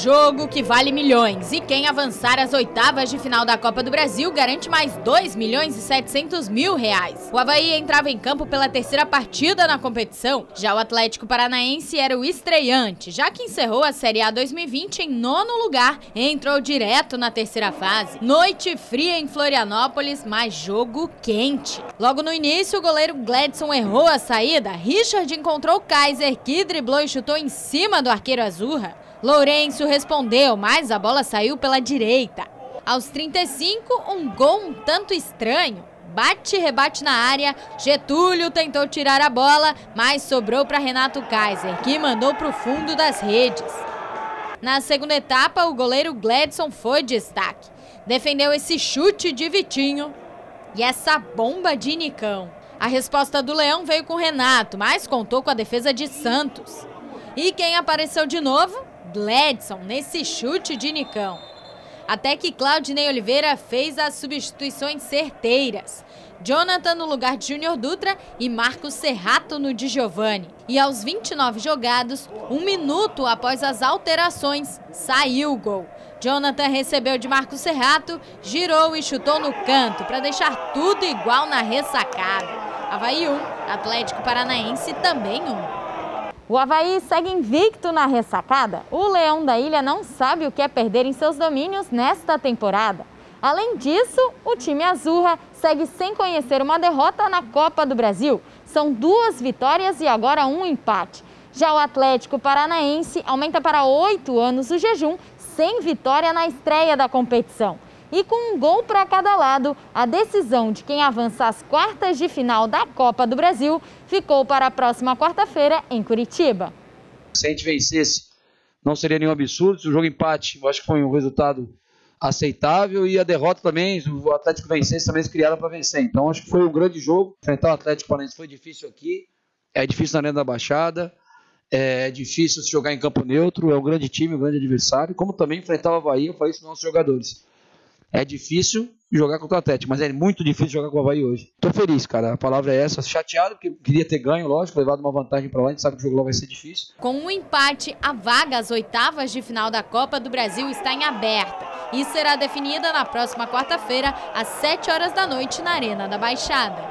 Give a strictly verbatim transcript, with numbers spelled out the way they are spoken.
jogo que vale milhões e quem avançar às oitavas de final da Copa do Brasil garante mais dois milhões e setecentos mil reais. O Avaí entrava em campo pela terceira partida na competição, já o Atlético Paranaense era o estreante, já que encerrou a Série A dois mil e vinte em nono lugar e entrou direto na terceira fase. Noite fria em Florianópolis, mas jogo quente. Logo no início, o goleiro Gladson errou a saída, Richard encontrou Kaiser, que driblou e chutou em cima do arqueiro Azurra. Lourenço respondeu, mas a bola saiu pela direita. Aos trinta e cinco, um gol um tanto estranho. Bate e rebate na área, Getúlio tentou tirar a bola, mas sobrou para Renato Kaiser, que mandou para o fundo das redes. Na segunda etapa, o goleiro Gladson foi destaque. Defendeu esse chute de Vitinho e essa bomba de Nicão. A resposta do Leão veio com Renato, mas contou com a defesa de Santos. E quem apareceu de novo? Gladson, nesse chute de Nicão. Até que Claudinei Oliveira fez as substituições certeiras. Jonathan no lugar de Júnior Dutra e Marcos Serrato no de Giovani. E aos vinte e nove jogados, um minuto após as alterações, saiu o gol. Jonathan recebeu de Marcos Serrato, girou e chutou no canto para deixar tudo igual na ressacada. Avaí um, Atlético Paranaense também um. O Avaí segue invicto na ressacada. O Leão da Ilha não sabe o que é perder em seus domínios nesta temporada. Além disso, o time Azurra segue sem conhecer uma derrota na Copa do Brasil. São duas vitórias e agora um empate. Já o Atlético Paranaense aumenta para oito anos o jejum, sem vitória na estreia da competição. E com um gol para cada lado, a decisão de quem avança às quartas de final da Copa do Brasil ficou para a próxima quarta-feira em Curitiba. Se a gente vencesse, não seria nenhum absurdo. Se o jogo empate, eu acho que foi um resultado aceitável, e a derrota também, se o Atlético vencesse, também se criaram para vencer. Então acho que foi um grande jogo. Enfrentar o Atlético Paranaense foi difícil aqui, é difícil na Arena da Baixada, é difícil se jogar em campo neutro, é um grande time, um grande adversário, como também enfrentar o Avaí, eu falei isso para os nossos jogadores. É difícil jogar contra o Atlético, mas é muito difícil jogar com o Avaí hoje. Tô feliz, cara, a palavra é essa. Chateado, porque queria ter ganho, lógico, levado uma vantagem para lá, a gente sabe que o jogo lá vai ser difícil. Com um empate, a vaga às oitavas de final da Copa do Brasil está em aberta e será definida na próxima quarta-feira, às sete horas da noite, na Arena da Baixada.